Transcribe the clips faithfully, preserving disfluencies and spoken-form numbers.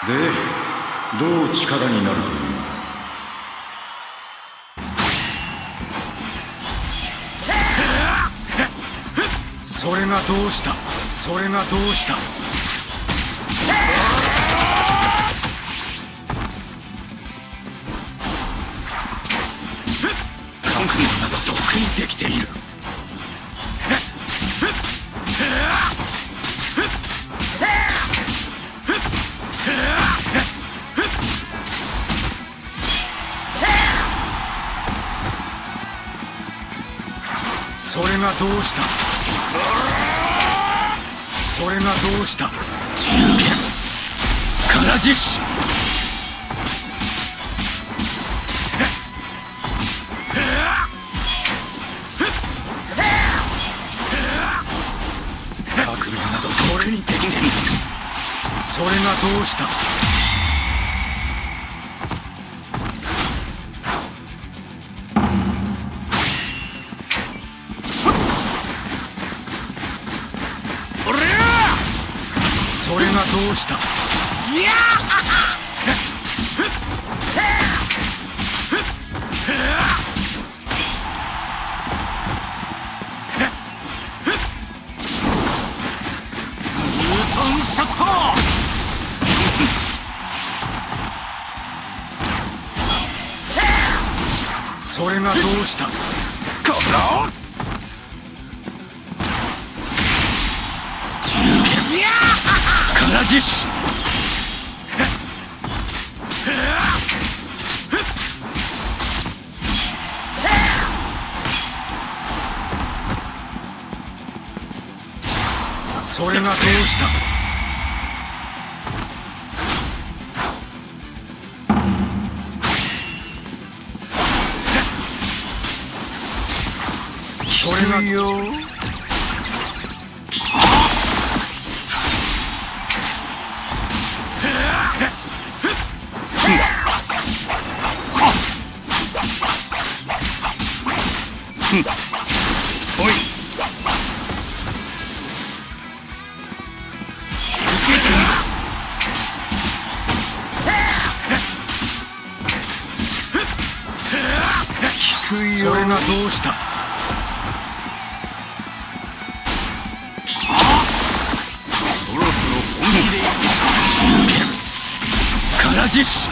で、どう力になるというのだ。それがどうした。それがどうした。覚悟などとっくにできている。それがどうした。それがどうした。銃剣から実施。覚悟などとっくにできている。それがどうした。それがどうした。いやニュートンショット。それがどうした。こらから実施。それがどうした。それがよ。おい。それがどうした。そろそろ本気でいく。から実施。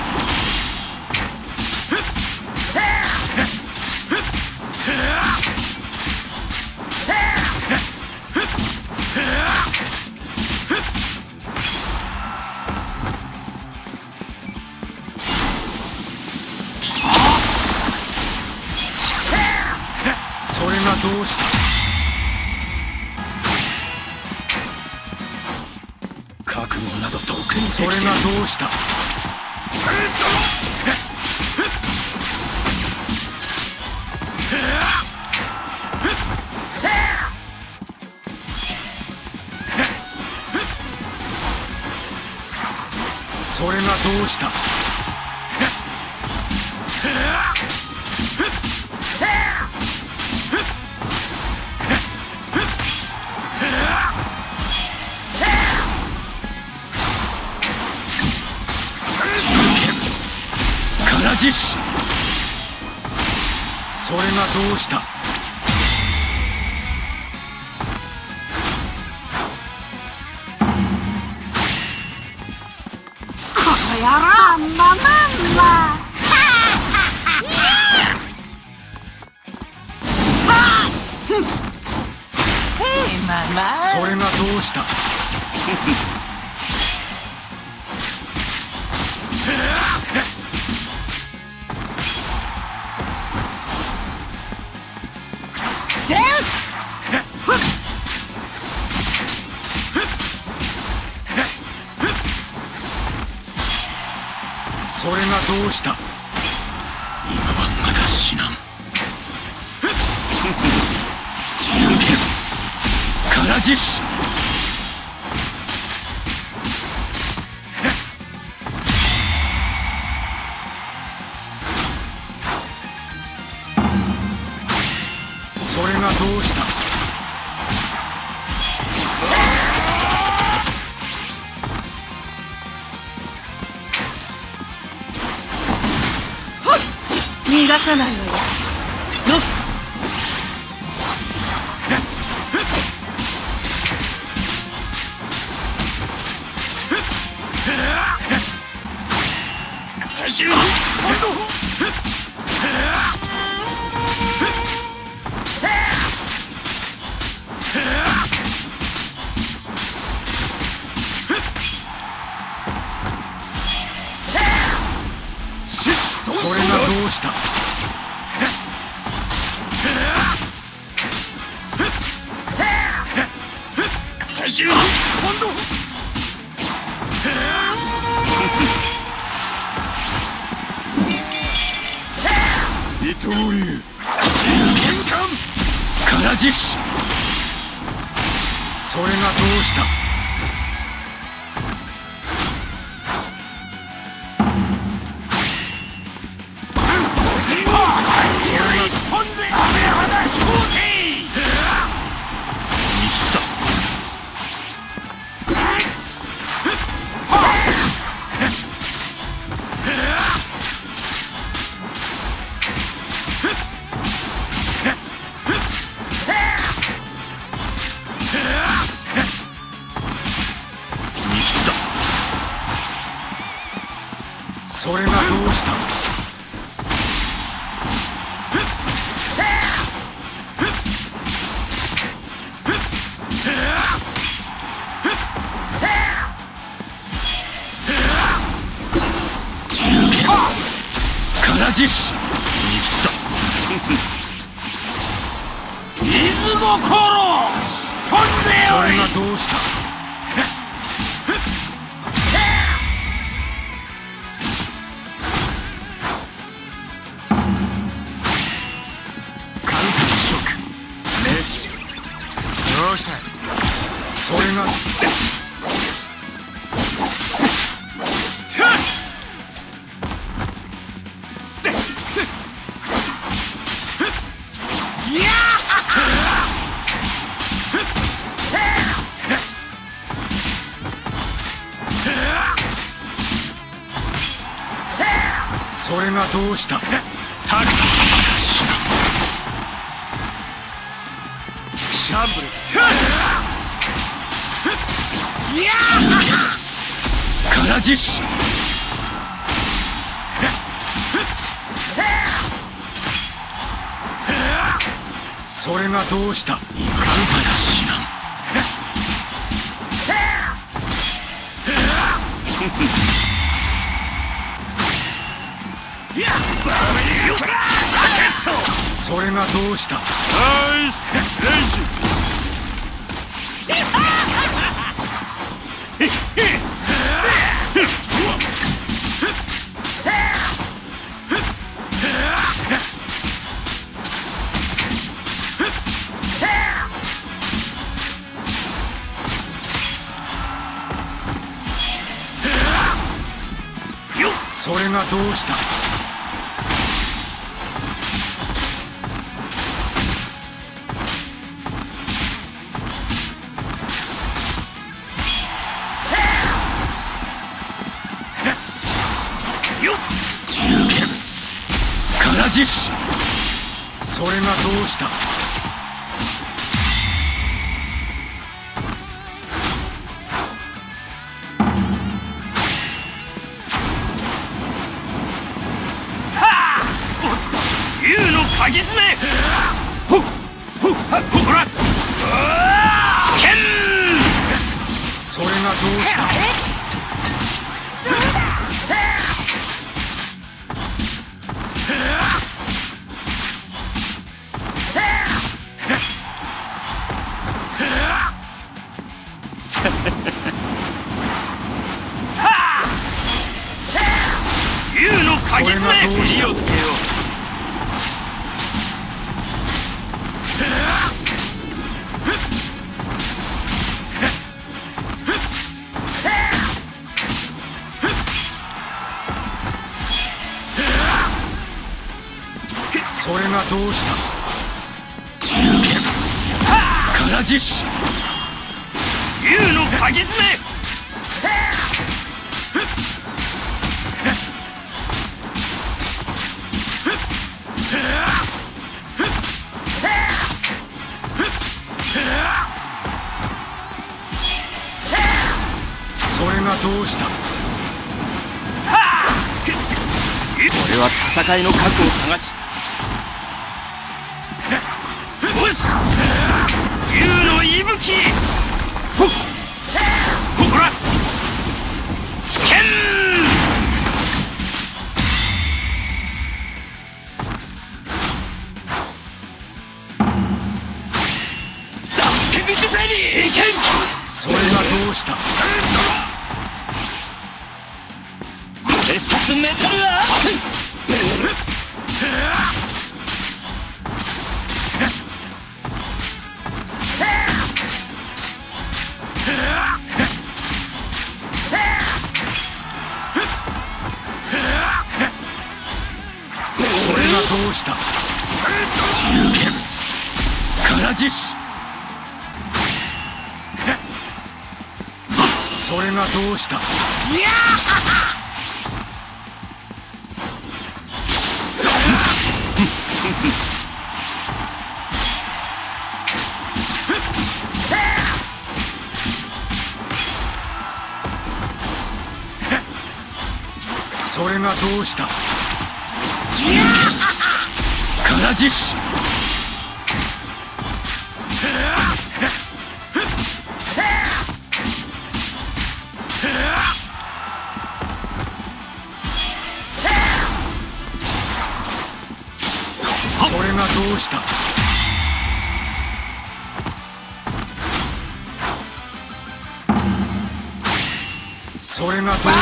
それがどうした。覚悟などとっくに。それがどうした。それがどうした。から実施。それがどうした。 やらんまなんだ。 それがどうした。 ゼウス。 それがどうした。今はまだ死なん。銃剣から実施。それがどうした。 逃がさないのよ。のっ走る。それがどうした。走る。二刀流瞬間から実施。それがどうした。それがどうした。から実施。水心飛んでよい。それがどうした。どうした。それがそれがどうした。タクシャンブル。から実施。それがどうした。いかんざらしなん。それがどうした。ナイス練習。それがどうした。から実施。それがどうした。竜の鍵詰め。ほっほっほら。危険。それがどうした。竜の鍵詰め。火をつけよう。それがどうした。から実施。竜の鍵詰め。 どうした。 俺は戦いの核を探し、 よし竜の息吹。ほっほら危険。ザ・テビスベリーいけん。それがどうした。 レシャスメタルアーそれがどうした。龍拳からじし。それがどうした。いやそれがどうした。からじし。それがどうした。それがどうした。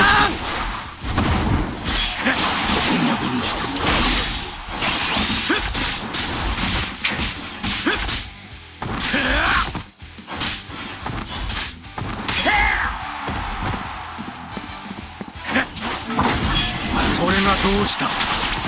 それがどうした。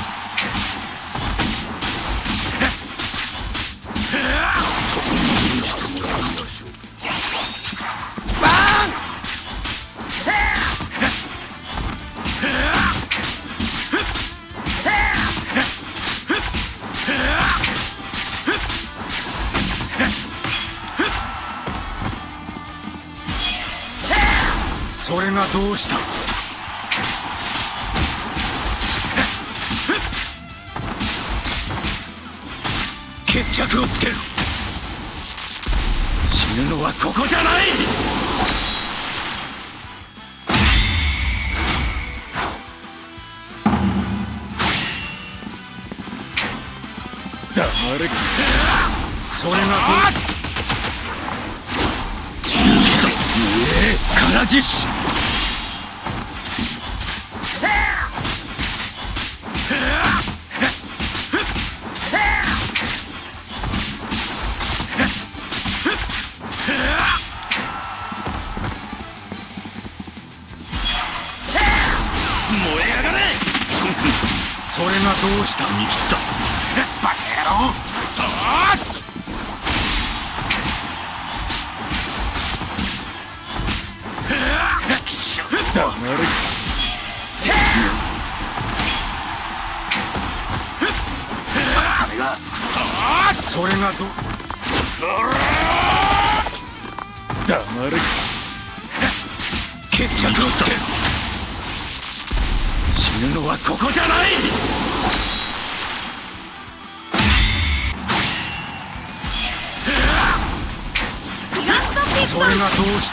それがどうした。決着をつける。死ぬのはここじゃない。黙れ。それがどう。ええからじし。それがどうした。見切った。バカ野郎。黙れ。それがど。黙れ。決着をつける。死ぬのはここじゃない。それがどうした。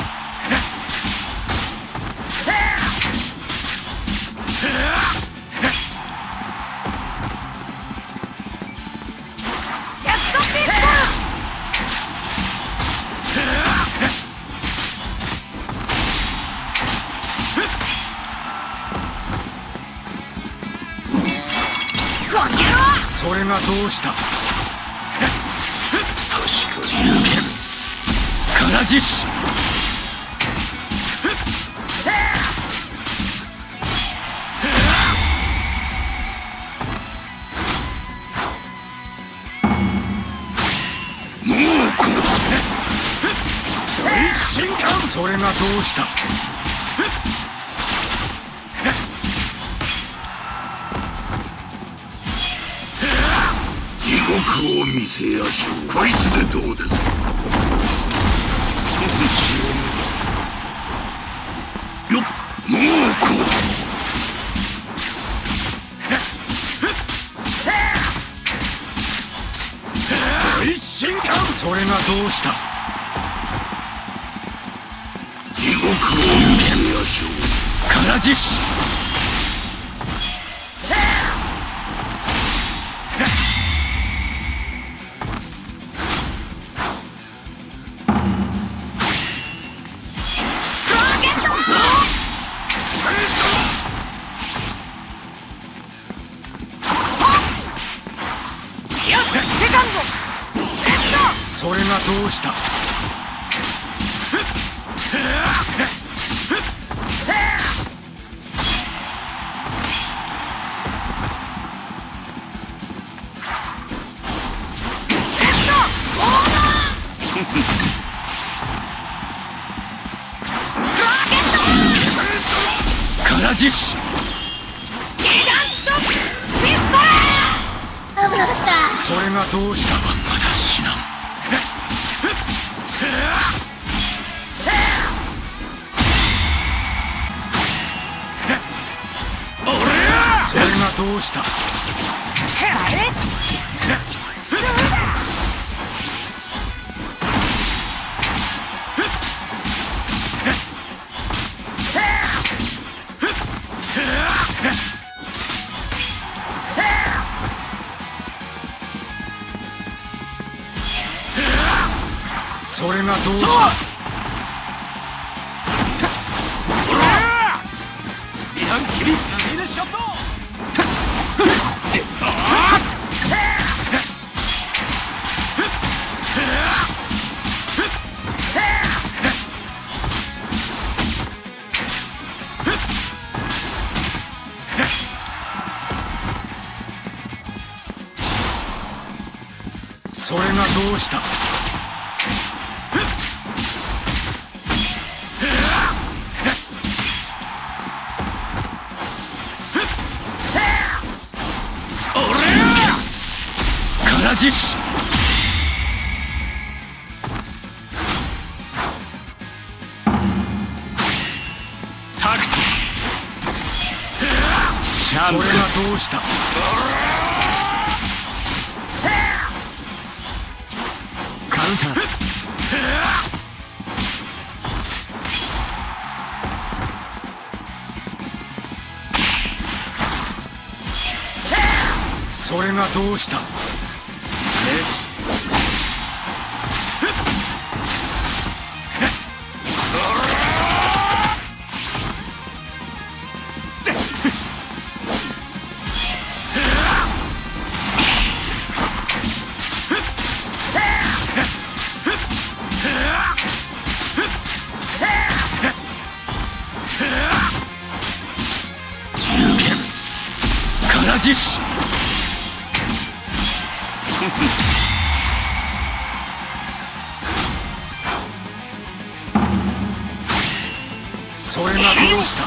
それがどうした。龍拳からじし。もうこの大神官。それがどうした。地獄を見せやしょう。こいつでどうです。 よっ、もうこう大進化。それがどうした。地獄を見てみましょう。からじしそれがどうした。からじしそれがどうした。まだ死なん。それがどうした。それがどうした。それがどうした。からじしタクトチャンス。それがどうした。カウンターそれがどうした。です。からじしそれがどうした。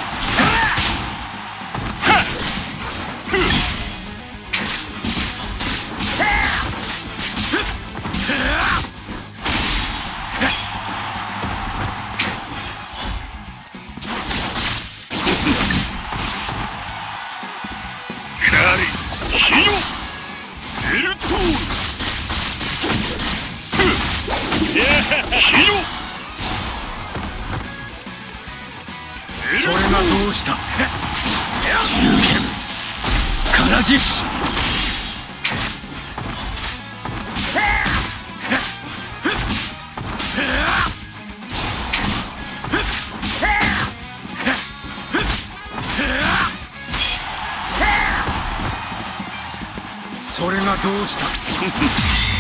それがどうした。からじしそれがどうした。